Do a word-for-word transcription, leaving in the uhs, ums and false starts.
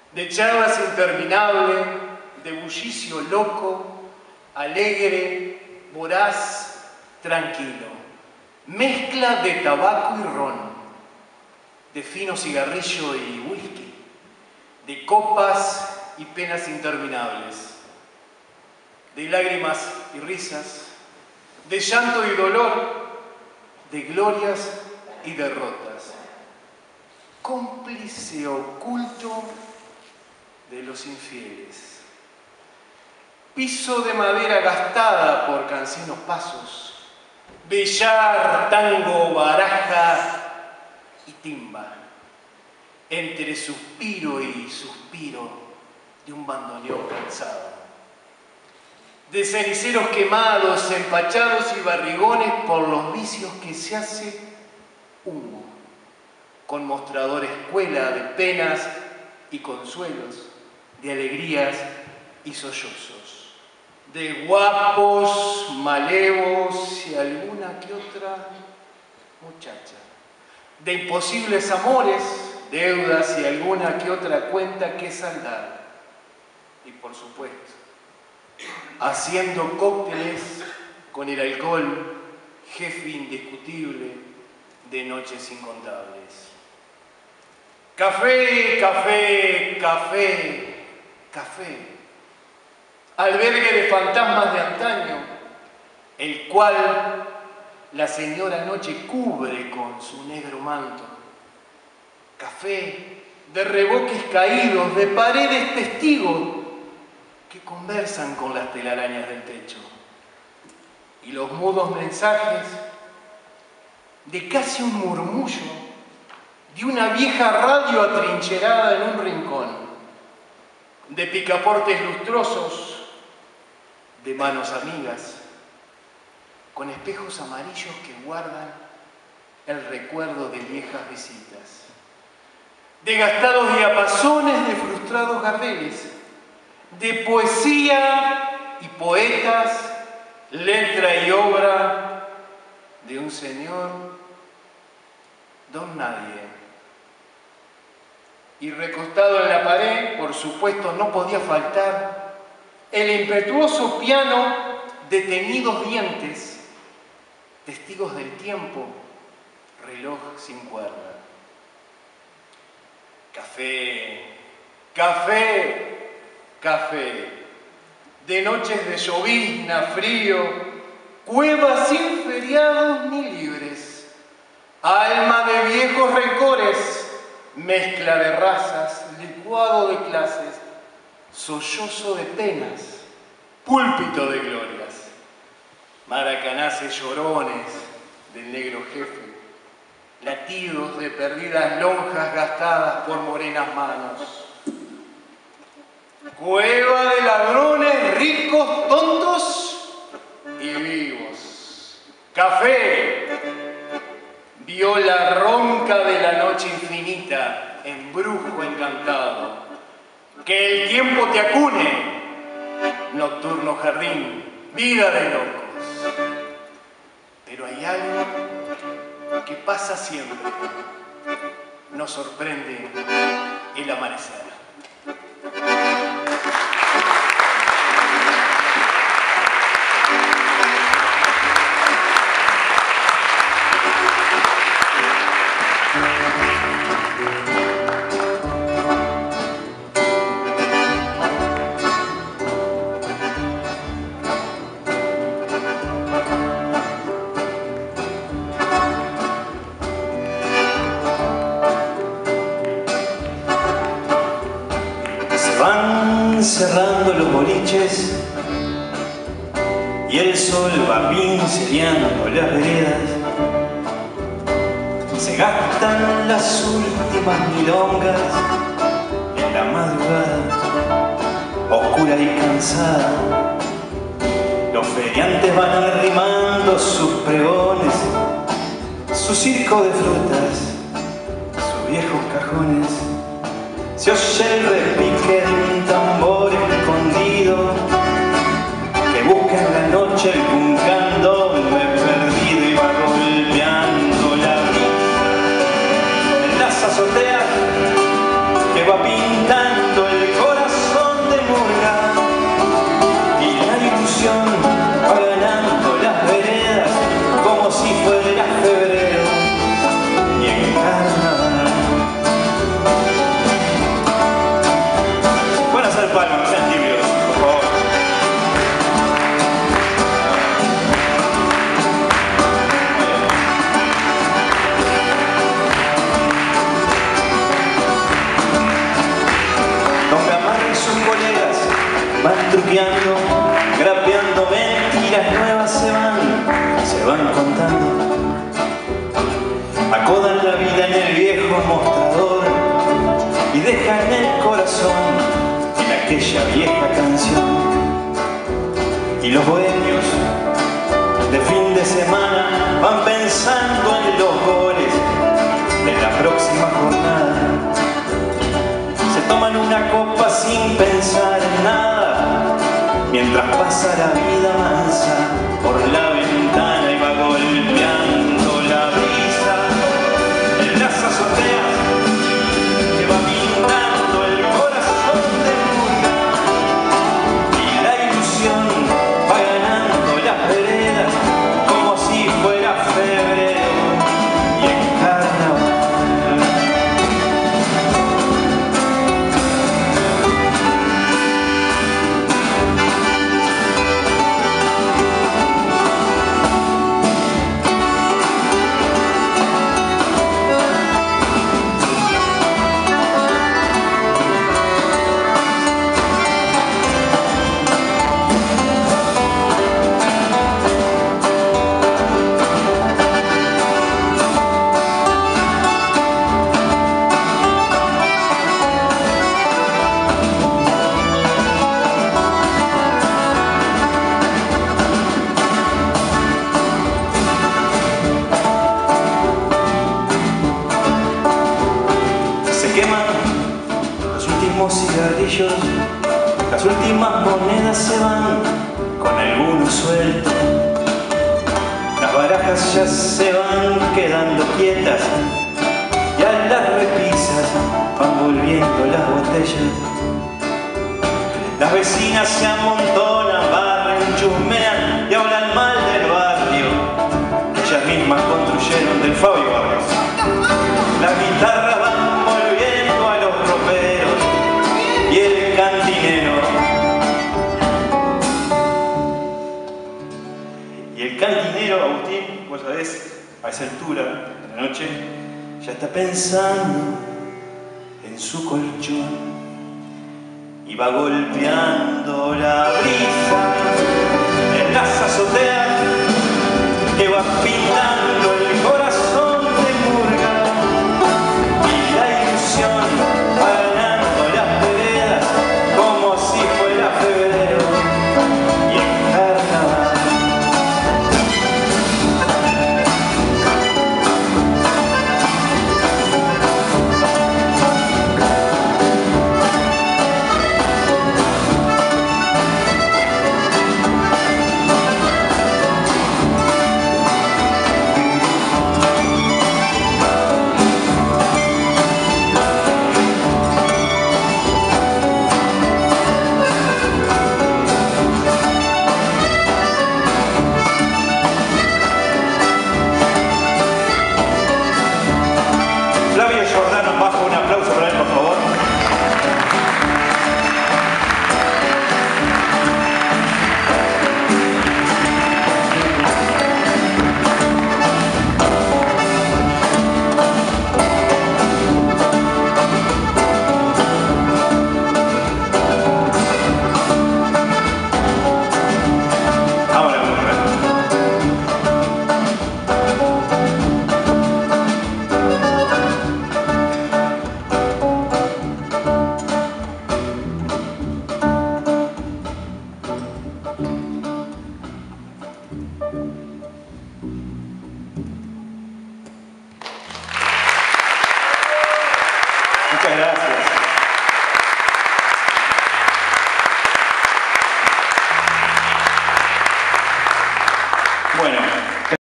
de charlas interminables, de bullicio loco, alegre, voraz, tranquilo. Mezcla de tabaco y ron, de fino cigarrillo y whisky, de copas y penas interminables, de lágrimas y risas, de llanto y dolor, de glorias y derrotas. Cómplice oculto de los infieles. Piso de madera gastada por cansinos pasos, billar, tango, baraja y timba, entre suspiro y suspiro de un bandoneón cansado. De ceniceros quemados, empachados y barrigones por los vicios que se hace humo, con mostrador escuela de penas y consuelos, de alegrías y sollozos, de guapos, malevos y alguna que otra muchacha, de imposibles amores, deudas y alguna que otra cuenta que saldar. Y por supuesto, haciendo cócteles con el alcohol, jefe indiscutible de noches incontables. Café, café, café, café. Albergue de fantasmas de antaño, el cual la señora noche cubre con su negro manto. Café de reboques caídos, de paredes testigos que conversan con las telarañas del techo. Y los mudos mensajes de casi un murmullo de una vieja radio atrincherada en un rincón, de picaportes lustrosos, de manos amigas, con espejos amarillos que guardan el recuerdo de viejas visitas, de gastados diapasones, de frustrados gardeles, de poesía y poetas, letra y obra de un señor don nadie. Y recostado en la pared, por supuesto, no podía faltar el impetuoso piano de teñidos dientes, testigos del tiempo, reloj sin cuerda. Café, café, café, de noches de llovizna, frío, cuevas sin feriados ni libres, alma de viejos rencores, mezcla de razas, licuado de clases, sollozo de penas, púlpito de glorias, maracanaces llorones del negro jefe, latidos de perdidas lonjas gastadas por morenas manos, cueva de ladrones ricos, tontos y vivos. Café, viola ronca de la noche infinita, embrujo encantado. Que el tiempo te acune, nocturno jardín, vida de locos. Pero hay algo que pasa siempre, nos sorprende el amanecer. Cerrando los boliches y el sol va pincelando las veredas, se gastan las últimas milongas en la madrugada oscura y cansada. Los feriantes van arrimando sus pregones, su circo de frutas, sus viejos cajones. Se oye el repique de un tambor escondido que busca en la noche algún candombe perdido y va golpeando la brisa en las azoteas que va pintando truqueando, grapeando mentiras nuevas se van, se van contando. Acodan la vida en el viejo mostrador y dejan el corazón en aquella vieja canción. Y los bohemios de fin de semana van pensando en los goles de la próxima jornada. Se toman una copa sin pensar en nada, mientras pasa la vida mansa por la ventana y va golpeando la brisa en las azoteas que va pintando el corazón de murga. Y la ilusión va ganando las veredas como si fuera febrero y en carnaval. Cigarrillos, las últimas monedas se van con algunos sueltos, las barajas ya se van quedando quietas y a las repisas van volviendo las botellas. Las vecinas se amontonan, barren, chusmean y hablan mal del barrio que ellas mismas construyeron del Fabio Barrios. Las guitarras van volviendo a los roperos y el cantinero. Y el cantinero, Agustín, vos sabés, a esa altura de la noche, ya está pensando en su colchón y va golpeando la brisa en las azoteas